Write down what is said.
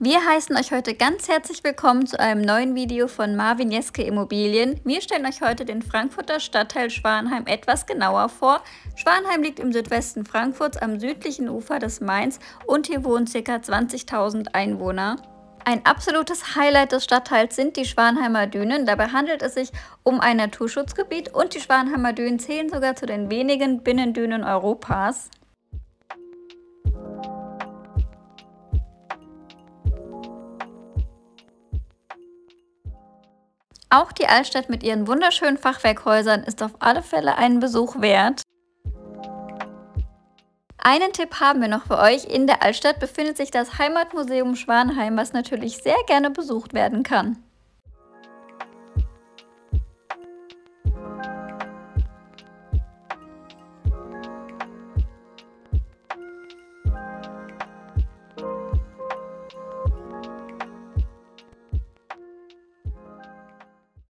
Wir heißen euch heute ganz herzlich willkommen zu einem neuen Video von Marvin Jeske Immobilien. Wir stellen euch heute den Frankfurter Stadtteil Schwanheim etwas genauer vor. Schwanheim liegt im Südwesten Frankfurts am südlichen Ufer des Mains und hier wohnen ca. 20.000 Einwohner. Ein absolutes Highlight des Stadtteils sind die Schwanheimer Dünen. Dabei handelt es sich um ein Naturschutzgebiet und die Schwanheimer Dünen zählen sogar zu den wenigen Binnendünen Europas. Auch die Altstadt mit ihren wunderschönen Fachwerkhäusern ist auf alle Fälle einen Besuch wert. Einen Tipp haben wir noch für euch. In der Altstadt befindet sich das Heimatmuseum Schwanheim, was natürlich sehr gerne besucht werden kann.